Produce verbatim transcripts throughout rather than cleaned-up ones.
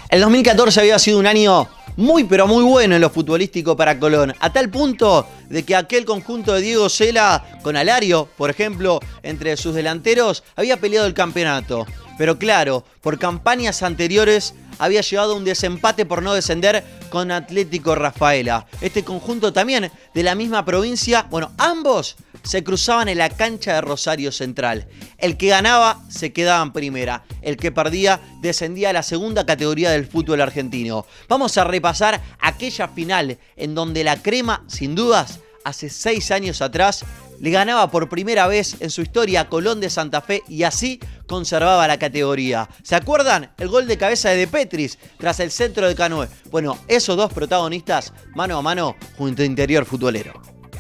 El dos mil catorce había sido un año muy pero muy bueno en lo futbolístico para Colón, a tal punto de que aquel conjunto de Diego Sela con Alario, por ejemplo, entre sus delanteros, había peleado el campeonato. Pero claro, por campañas anteriores había llevado un desempate por no descender con Atlético Rafaela. Este conjunto también de la misma provincia, bueno, ambos se cruzaban en la cancha de Rosario Central. El que ganaba se quedaba en primera, el que perdía descendía a la segunda categoría del fútbol argentino. Vamos a repasar aquella final en donde la Crema, sin dudas, hace seis años atrás, le ganaba por primera vez en su historia a Colón de Santa Fe y así conservaba la categoría. ¿Se acuerdan? El gol de cabeza de De Petris tras el centro de Canoe. Bueno, esos dos protagonistas mano a mano junto a Interior Futbolero.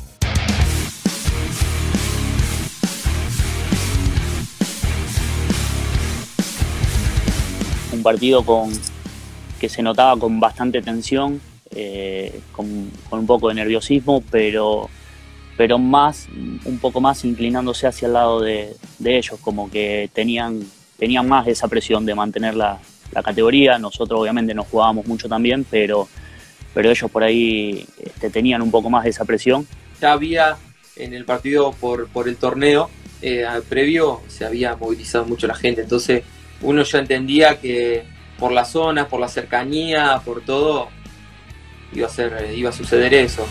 Un partido con, que se notaba con bastante tensión, eh, con, con un poco de nerviosismo, pero... pero más, un poco más inclinándose hacia el lado de, de ellos, como que tenían, tenían más esa presión de mantener la, la categoría. Nosotros obviamente nos jugábamos mucho también, pero, pero ellos por ahí este, tenían un poco más de esa presión. Ya había en el partido por, por el torneo eh, previo, se había movilizado mucho la gente, entonces uno ya entendía que por la zona, por la cercanía, por todo, iba a, ser, iba a suceder eso.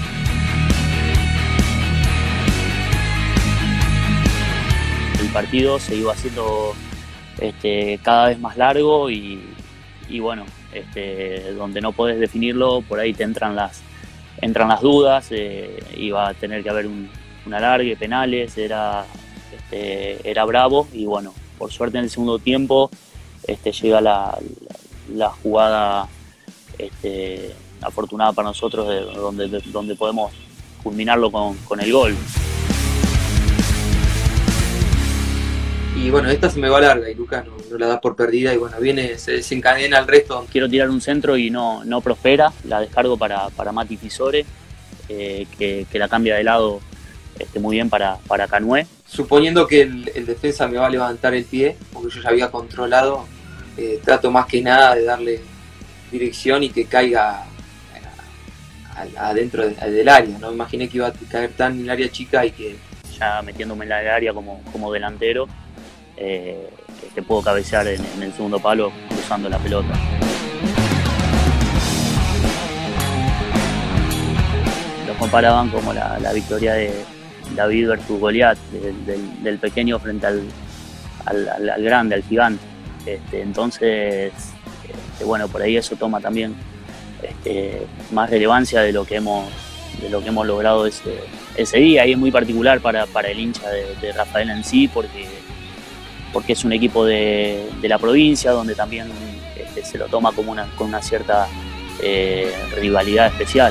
El partido se iba haciendo este, cada vez más largo y, y bueno, este, donde no podés definirlo, por ahí te entran las, entran las dudas, eh, iba a tener que haber un, un alargue, penales, era, este, era bravo y bueno, por suerte en el segundo tiempo este, llega la, la, la jugada este, afortunada para nosotros, de, donde, de, donde podemos culminarlo con, con el gol. Y bueno, esta se me va larga y Lucas no, no la da por perdida y bueno, viene, se desencadena el resto. Quiero tirar un centro y no, no prospera, la descargo para, para Mati Fisore, eh, que, que la cambia de lado este, muy bien para, para Canoe. Suponiendo que el, el defensa me va a levantar el pie, porque yo ya había controlado, eh, trato más que nada de darle dirección y que caiga adentro de, del área. No me imaginé que iba a caer tan en el área chica y que... Ya metiéndome en la área como, como delantero, Eh, que puedo cabecear en, en el segundo palo cruzando la pelota. Los comparaban como la, la victoria de David versus Goliat, del, del, del pequeño frente al, al, al, al grande, al gigante. Este, entonces, este, bueno, por ahí eso toma también este, más relevancia de lo que hemos, de lo que hemos logrado ese, ese día. Y es muy particular para, para el hincha de, de Rafaela en sí, porque porque es un equipo de, de la provincia, donde también este, se lo toma como una, con una cierta eh, rivalidad especial.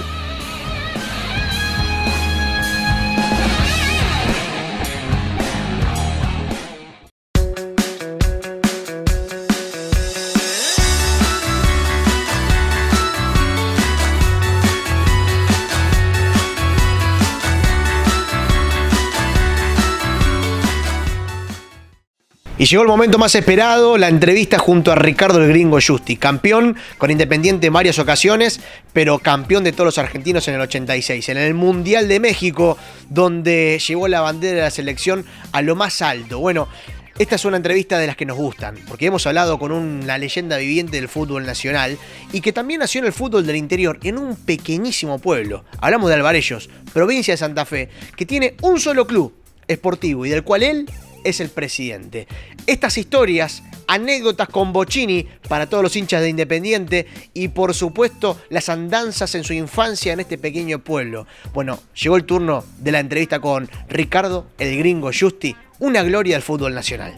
Y llegó el momento más esperado, la entrevista junto a Ricardo el Gringo Justi, campeón con Independiente en varias ocasiones, pero campeón de todos los argentinos en el ochenta y seis, en el Mundial de México, donde llevó la bandera de la selección a lo más alto. Bueno, esta es una entrevista de las que nos gustan, porque hemos hablado con una leyenda viviente del fútbol nacional y que también nació en el fútbol del interior, en un pequeñísimo pueblo. Hablamos de Alvarellos, provincia de Santa Fe, que tiene un solo club esportivo y del cual él es el presidente. Estas historias, anécdotas con Bocchini para todos los hinchas de Independiente y por supuesto las andanzas en su infancia en este pequeño pueblo. Bueno, llegó el turno de la entrevista con Ricardo el Gringo Justi, una gloria del fútbol nacional.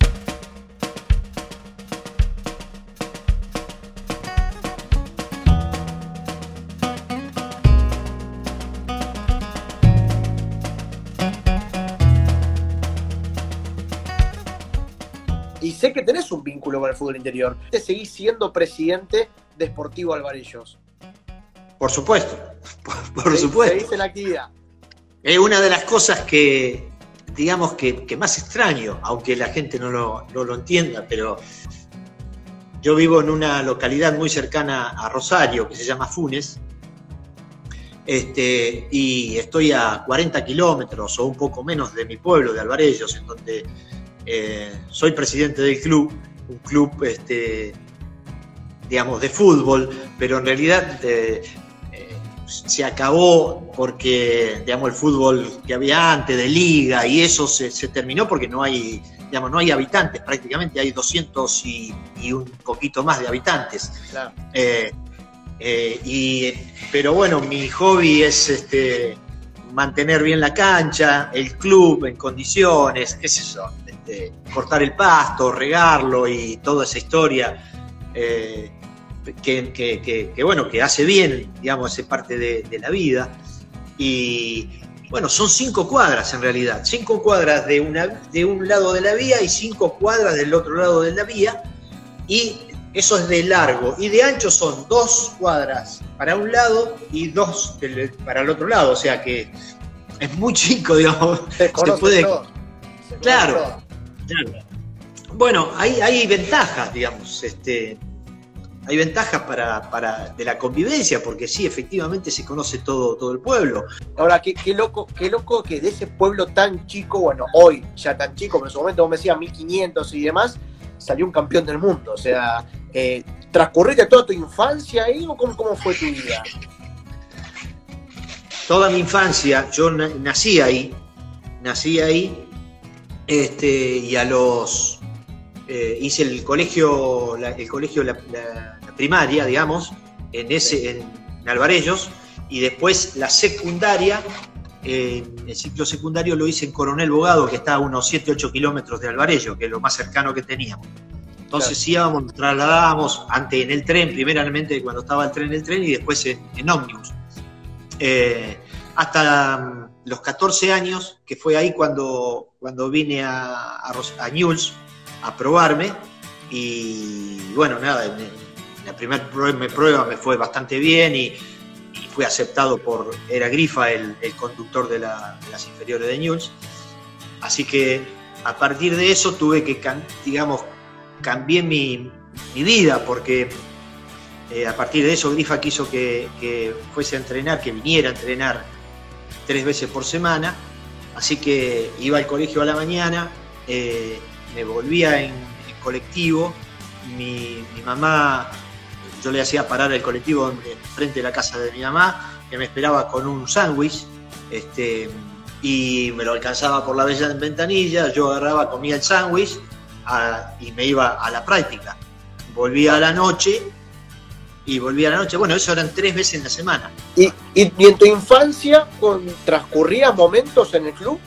Y sé que tenés un vínculo con el fútbol interior. ¿Te seguís siendo presidente de Sportivo Alvarellos? Por supuesto, por, por supuesto. Seguís en la actividad. Es una de las cosas que, digamos, que, que más extraño, aunque la gente no lo, no lo entienda, pero yo vivo en una localidad muy cercana a Rosario, que se llama Funes, este, y estoy a cuarenta kilómetros o un poco menos de mi pueblo, de Alvarellos, en donde eh, soy presidente del club, un club, este, digamos, de fútbol, pero en realidad eh, eh, se acabó porque, digamos, el fútbol que había antes de liga y eso se, se terminó porque no hay, digamos, no hay habitantes, prácticamente hay doscientos y, y un poquito más de habitantes. Claro. Eh, eh, y, pero bueno, mi hobby es este, mantener bien la cancha, el club en condiciones, qué sé yo, este, cortar el pasto, regarlo y toda esa historia. Eh, que, que, que, que bueno, que hace bien, digamos, es parte de, de la vida. Y bueno, son cinco cuadras en realidad, cinco cuadras de, una, de un lado de la vía y cinco cuadras del otro lado de la vía, y eso es de largo, y de ancho son dos cuadras para un lado y dos del, para el otro lado, o sea que es muy chico, digamos. Se, se puede todo. Se claro, claro. Bueno, hay, hay ventajas, digamos, este, hay ventajas para, para de la convivencia, porque sí, efectivamente se conoce todo, todo el pueblo. Ahora, qué, qué loco, qué loco que de ese pueblo tan chico, bueno, hoy ya tan chico, pero en su momento vos me decías mil quinientos y demás, salió un campeón del mundo. O sea, eh, ¿transcurriste toda tu infancia ahí o cómo, cómo fue tu vida? Toda mi infancia, yo nací ahí, nací ahí, este, y a los... Eh, hice el colegio, la, el colegio la, la, la primaria, digamos, en, ese, en, en Alvarellos, y después la secundaria, eh, el ciclo secundario lo hice en Coronel Bogado, que está a unos siete ocho kilómetros de Alvarellos, que es lo más cercano que teníamos. Entonces claro. íbamos, nos trasladábamos antes en el tren, primeramente cuando estaba el tren en el tren, y después en, en ómnibus. Eh, hasta um, los catorce años, que fue ahí cuando, cuando vine a, a, a Newell's a probarme, y bueno, nada, en, en la primera prueba me fue bastante bien y, y fui aceptado por, era Grifa el, el conductor de, la, de las inferiores de Newell's, así que a partir de eso tuve que, digamos, cambié mi, mi vida, porque eh, a partir de eso Grifa quiso que, que fuese a entrenar, que viniera a entrenar tres veces por semana, así que iba al colegio a la mañana, eh, me volvía en, en colectivo, mi, mi mamá, yo le hacía parar el colectivo en, en frente de la casa de mi mamá, que me esperaba con un sándwich, este, y me lo alcanzaba por la ventanilla, yo agarraba, comía el sándwich y me iba a la práctica. Volvía a la noche, y volvía a la noche, bueno, eso eran tres veces en la semana. ¿Y, y, y en tu infancia con, transcurrías momentos en el club?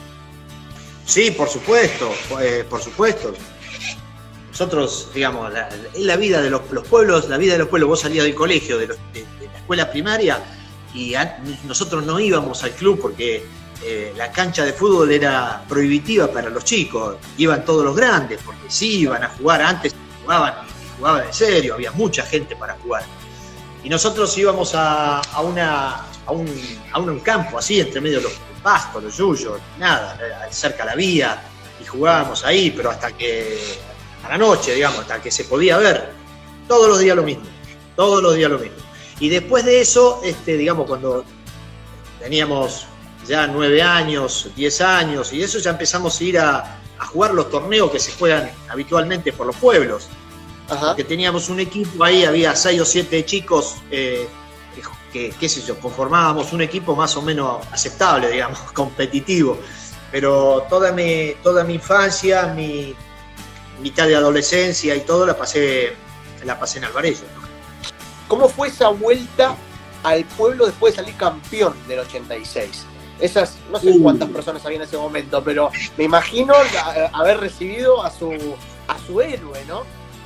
Sí, por supuesto, eh, por supuesto. Nosotros, digamos, la, la vida de los, los pueblos, la vida de los pueblos, vos salías del colegio, de, los, de, de la escuela primaria, y a, nosotros no íbamos al club porque eh, la cancha de fútbol era prohibitiva para los chicos, iban todos los grandes, porque sí iban a jugar, antes jugaban y jugaban en serio, había mucha gente para jugar. Y nosotros íbamos a, a, una, a, un, a un campo así, entre medio de los pastos, los yuyos, nada, cerca de la vía, y jugábamos ahí, pero hasta que, a la noche, digamos, hasta que se podía ver, todos los días lo mismo, todos los días lo mismo. Y después de eso, este, digamos, cuando teníamos ya nueve años, diez años, y eso ya empezamos a ir a, a jugar los torneos que se juegan habitualmente por los pueblos. Ajá. Porque teníamos un equipo ahí, había seis o siete chicos, eh, que, qué sé yo, conformábamos un equipo más o menos aceptable, digamos, competitivo. Pero toda mi, toda mi infancia, mi mitad de adolescencia y todo la pasé, la pasé en Alvarellos, ¿no? ¿Cómo fue esa vuelta al pueblo después de salir campeón del ochenta y seis? Esas, no sé cuántas personas había en ese momento, pero me imagino la, haber recibido a su, a su héroe, ¿no?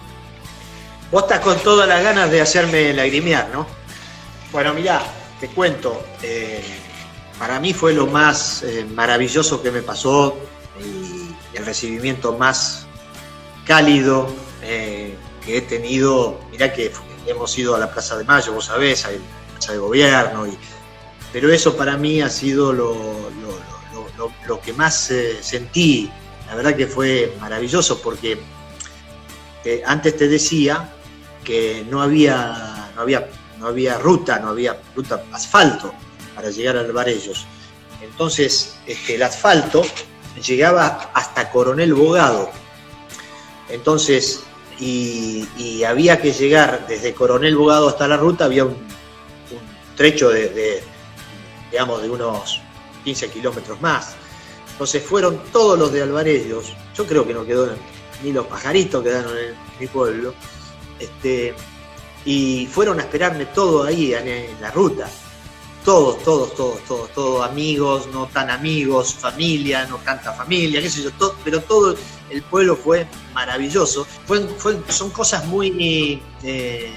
Vos estás con todas las ganas de hacerme lagrimear, ¿no? Bueno, mirá, te cuento, eh, para mí fue lo más eh, maravilloso que me pasó y el recibimiento más cálido eh, que he tenido. Mirá que hemos ido a la Plaza de Mayo, vos sabés, a la Plaza de Gobierno, y, pero eso para mí ha sido lo, lo, lo, lo, lo que más eh, sentí. La verdad que fue maravilloso porque eh, antes te decía que no había, no había, no había ruta, no había ruta asfalto para llegar a Alvarellos. Entonces, este, el asfalto llegaba hasta Coronel Bogado. Entonces, y, y había que llegar desde Coronel Bogado hasta la ruta, había un, un trecho de, de, digamos, de unos quince kilómetros más. Entonces fueron todos los de Alvarellos, yo creo que no quedó ni los pajaritos quedaron en mi pueblo, este, y fueron a esperarme todo ahí en, en la ruta. Todos, todos, todos, todos, todos amigos, no tan amigos, familia, no tanta familia, qué sé yo, todo, pero todo el pueblo fue maravilloso. Fue, fue, son cosas muy, eh,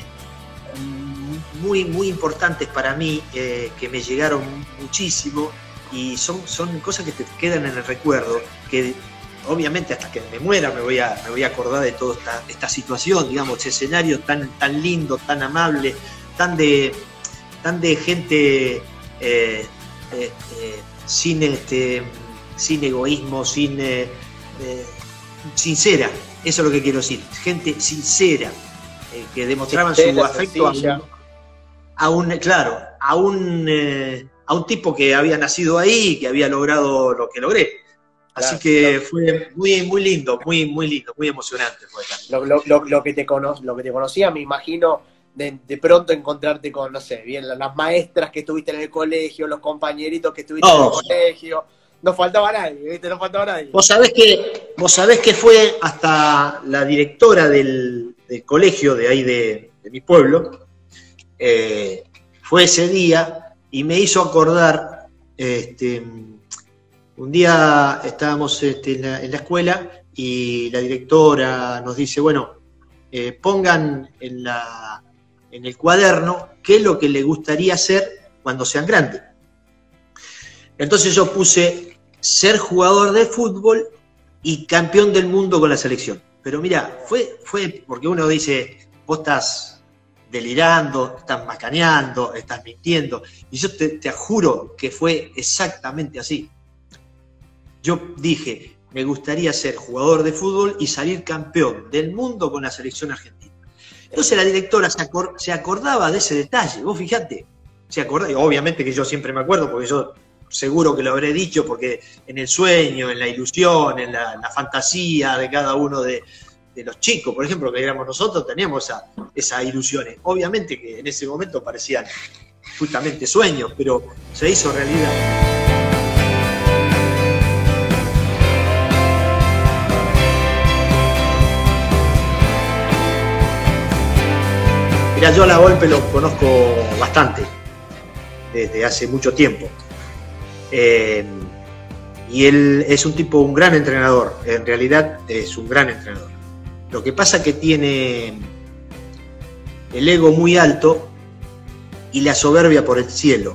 muy, muy importantes para mí, eh, que me llegaron muchísimo y son, son cosas que te quedan en el recuerdo, que obviamente hasta que me muera me voy a, me voy a acordar de toda esta, esta situación, digamos, ese escenario tan, tan lindo, tan amable, tan de... tan de gente eh, eh, eh, sin, este, sin egoísmo, sin eh, eh, sincera, eso es lo que quiero decir, gente sincera, eh, que demostraban su afecto a un, a un, claro, a un, eh, a un tipo que había nacido ahí y que había logrado lo que logré. Así claro, que claro. Fue muy, muy lindo, muy, muy lindo, muy emocionante. Fue lo, lo, lo, lo, que te cono lo que te conocía, me imagino, De, de pronto encontrarte con, no sé, bien, las maestras que estuviste en el colegio, los compañeritos que estuviste oh. en el colegio. No faltaba nadie, ¿viste? No faltaba nadie. Vos sabés que, vos sabés que fue hasta la directora del, del colegio de ahí de, de mi pueblo, eh, fue ese día y me hizo acordar, este, un día estábamos este, en, la, en la escuela y la directora nos dice, bueno, eh, pongan en la... en el cuaderno qué es lo que le gustaría hacer cuando sean grandes. Entonces yo puse ser jugador de fútbol y campeón del mundo con la selección. Pero mira, fue, fue porque uno dice, vos estás delirando, estás macaneando, estás mintiendo. Y yo te, te juro que fue exactamente así. Yo dije, me gustaría ser jugador de fútbol y salir campeón del mundo con la selección argentina. Entonces la directora se, acor se acordaba de ese detalle, vos fijate, se acordaba, y obviamente que yo siempre me acuerdo, porque yo seguro que lo habré dicho, porque en el sueño, en la ilusión, en la, la fantasía de cada uno de, de los chicos, por ejemplo, que éramos nosotros, teníamos esa, esas ilusiones. Obviamente que en ese momento parecían justamente sueños, pero se hizo realidad. Mira, yo a La Volpe lo conozco bastante, desde hace mucho tiempo. Eh, y él es un tipo, un gran entrenador, en realidad es un gran entrenador. Lo que pasa es que tiene el ego muy alto y la soberbia por el cielo.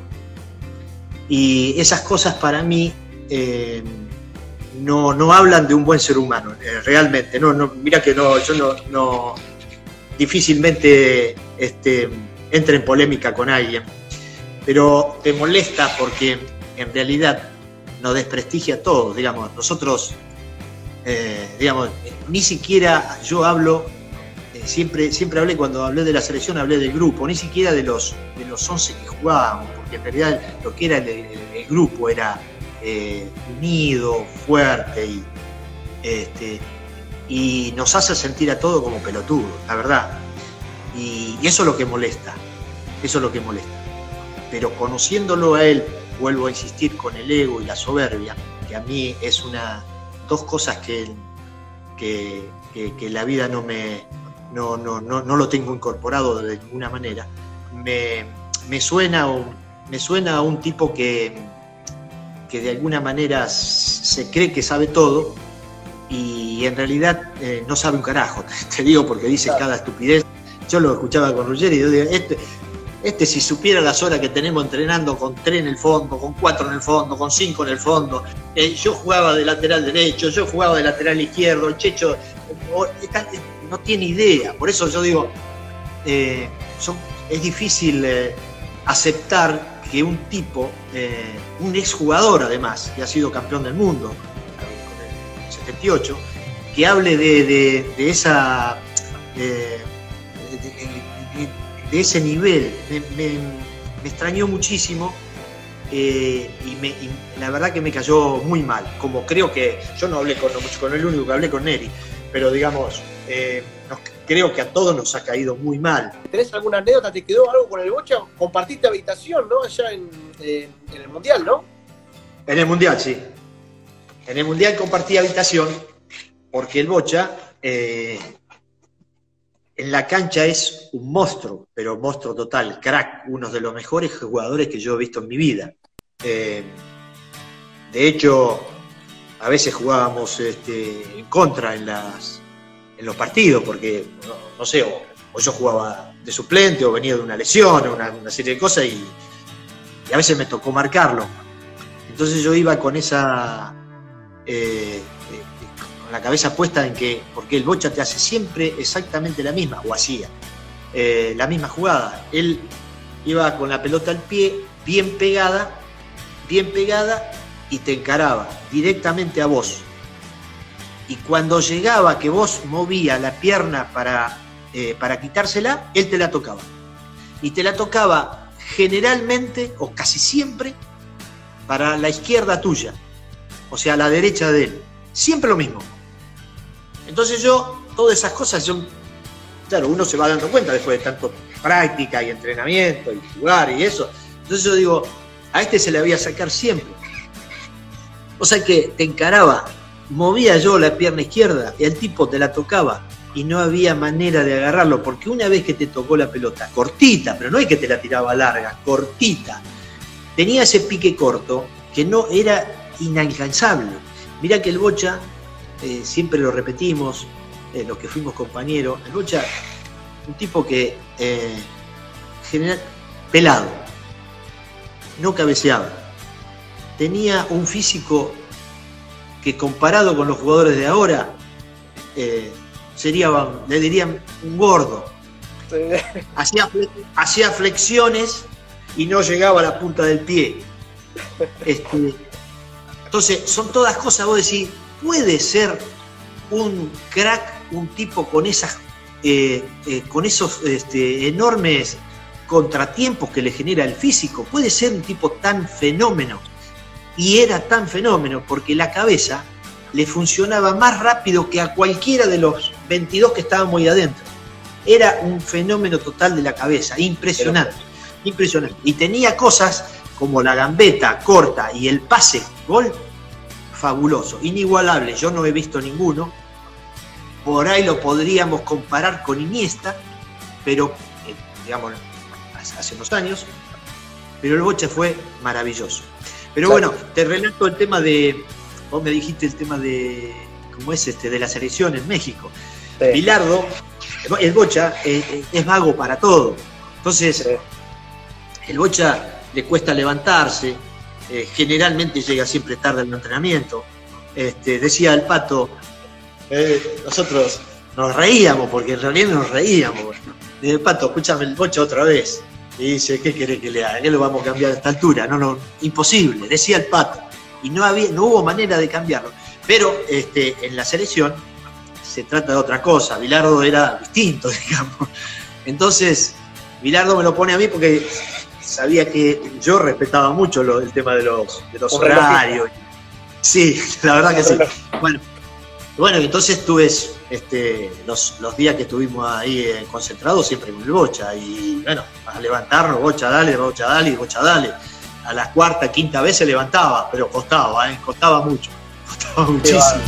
Y esas cosas para mí eh, no, no hablan de un buen ser humano, eh, realmente. No, no, mira que no, yo no... no difícilmente este, entre en polémica con alguien, pero te molesta porque en realidad nos desprestigia a todos, digamos, nosotros, eh, digamos, ni siquiera yo hablo, eh, siempre, siempre hablé, cuando hablé de la selección hablé del grupo, ni siquiera de los, de los once que jugábamos, porque en realidad lo que era el, el, el grupo era eh, unido, fuerte y este, y nos hace sentir a todos como pelotudos, la verdad. Y, y eso es lo que molesta, eso es lo que molesta. Pero conociéndolo a él, vuelvo a insistir con el ego y la soberbia, que a mí es una, dos cosas que, que, que, que la vida no me, no, no, no, no lo tengo incorporado de ninguna manera. Me, me, suena, me suena a un tipo que, que de alguna manera se cree que sabe todo, y en realidad eh, no sabe un carajo, te, te digo porque dice claro. Cada estupidez. Yo lo escuchaba con Ruggeri y yo digo, este, este si supiera las horas que tenemos entrenando con tres en el fondo, con cuatro en el fondo, con cinco en el fondo, eh, yo jugaba de lateral derecho, yo jugaba de lateral izquierdo, el Checho eh, no tiene idea. Por eso yo digo, eh, son, es difícil eh, aceptar que un tipo, eh, un exjugador además, que ha sido campeón del mundo, setenta y ocho, que hable de, de, de esa eh, de, de, de ese nivel. Me, me, me extrañó muchísimo. Eh, y, me, y la verdad que me cayó muy mal, como creo que yo no hablé con, con el único que hablé con Neri, pero digamos, eh, nos, creo que a todos nos ha caído muy mal. ¿Tenés alguna anécdota? ¿Te quedó algo con el Bocha? Compartiste habitación, ¿no? Allá en, eh, en el Mundial, ¿no? En el Mundial, sí. En el Mundial compartí habitación porque el Bocha eh, en la cancha es un monstruo, pero monstruo total, crack, uno de los mejores jugadores que yo he visto en mi vida. Eh, de hecho, a veces jugábamos este, en contra en, las, en los partidos, porque, no, no sé, o, o yo jugaba de suplente, o venía de una lesión, o una, una serie de cosas, y, y a veces me tocó marcarlo. Entonces yo iba con esa... Eh, con la cabeza puesta en que, porque el Bocha te hace siempre exactamente la misma, o hacía, eh, la misma jugada. Él iba con la pelota al pie, bien pegada, bien pegada, y te encaraba directamente a vos. Y cuando llegaba que vos movía la pierna para, eh, para quitársela, él te la tocaba. Y te la tocaba generalmente, o casi siempre, para la izquierda tuya, o sea, a la derecha de él. Siempre lo mismo. Entonces yo, todas esas cosas, yo, claro, uno se va dando cuenta después de tanto práctica y entrenamiento y jugar y eso. Entonces yo digo, a este se le voy a sacar siempre. O sea que te encaraba, movía yo la pierna izquierda y el tipo te la tocaba y no había manera de agarrarlo, porque una vez que te tocó la pelota, cortita, pero no es que te la tiraba larga, cortita, tenía ese pique corto que no era inalcanzable. Mirá que el Bocha, eh, siempre lo repetimos, eh, los que fuimos compañeros, el Bocha, un tipo que eh, general, pelado, no cabeceaba, tenía un físico que comparado con los jugadores de ahora, eh, sería, le dirían, un gordo. Hacía, hacía flexiones y no llegaba a la punta del pie. Este, entonces, son todas cosas, vos decís, puede ser un crack, un tipo con esas, eh, eh, con esos este, enormes contratiempos que le genera el físico, puede ser un tipo tan fenómeno. Y era tan fenómeno porque la cabeza le funcionaba más rápido que a cualquiera de los veintidós que estábamos ahí adentro. Era un fenómeno total de la cabeza, impresionante, impresionante. Y tenía cosas como la gambeta corta y el pase, gol, fabuloso, inigualable. Yo no he visto ninguno. Por ahí lo podríamos comparar con Iniesta, pero, eh, digamos, hace unos años. Pero el Bocha fue maravilloso. Pero bueno, te relato el tema de, vos me dijiste el tema de, ¿cómo es este? De la selección en México. Sí. Bilardo, el Bocha eh, es vago para todo. Entonces, sí. El Bocha le cuesta levantarse, eh, generalmente llega siempre tarde al entrenamiento. Este, decía el Pato, eh, nosotros nos reíamos, porque en realidad nos reíamos. Dice, Pato, escúchame el Bocha otra vez. Y dice, ¿qué querés que le haga? ¿Qué lo vamos a cambiar a esta altura? No, no, imposible, decía el Pato. Y no había, no hubo manera de cambiarlo. Pero este, en la selección se trata de otra cosa. Bilardo era distinto, digamos. Entonces, Bilardo me lo pone a mí porque sabía que yo respetaba mucho lo, el tema de los, de los horarios. Sí, la verdad que sí. Bueno, bueno, entonces tú ves este, los, los días que estuvimos ahí eh, concentrados siempre con el Bocha. Y bueno, a levantarnos, Bocha dale, Bocha dale, Bocha dale. A la cuarta, quinta vez se levantaba, pero costaba, ¿eh? Costaba mucho. Costaba muchísimo.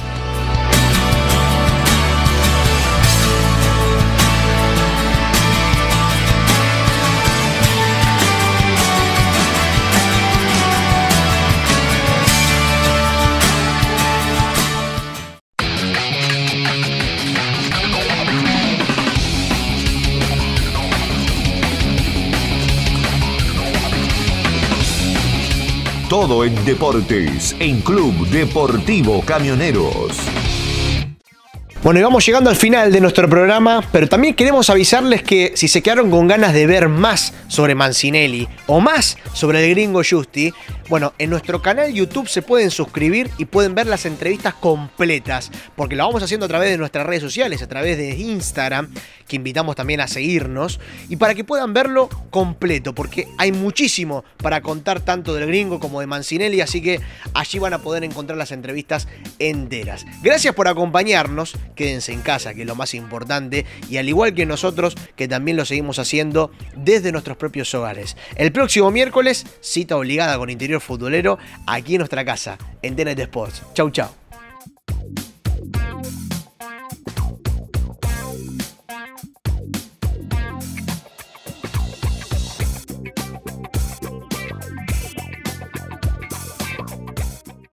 Todo en deportes, en Club Deportivo Camioneros. Bueno, y vamos llegando al final de nuestro programa, pero también queremos avisarles que si se quedaron con ganas de ver más sobre Mancinelli o más sobre el Gringo Justi, bueno, en nuestro canal YouTube se pueden suscribir y pueden ver las entrevistas completas, porque lo vamos haciendo a través de nuestras redes sociales, a través de Instagram, que invitamos también a seguirnos, y para que puedan verlo completo, porque hay muchísimo para contar tanto del Gringo como de Mancinelli, así que allí van a poder encontrar las entrevistas enteras. Gracias por acompañarnos, quédense en casa, que es lo más importante, y al igual que nosotros, que también lo seguimos haciendo desde nuestros propios hogares. El próximo miércoles, cita obligada con Interior Futbolero, aquí en nuestra casa, en T N T Sports. Chau, chau.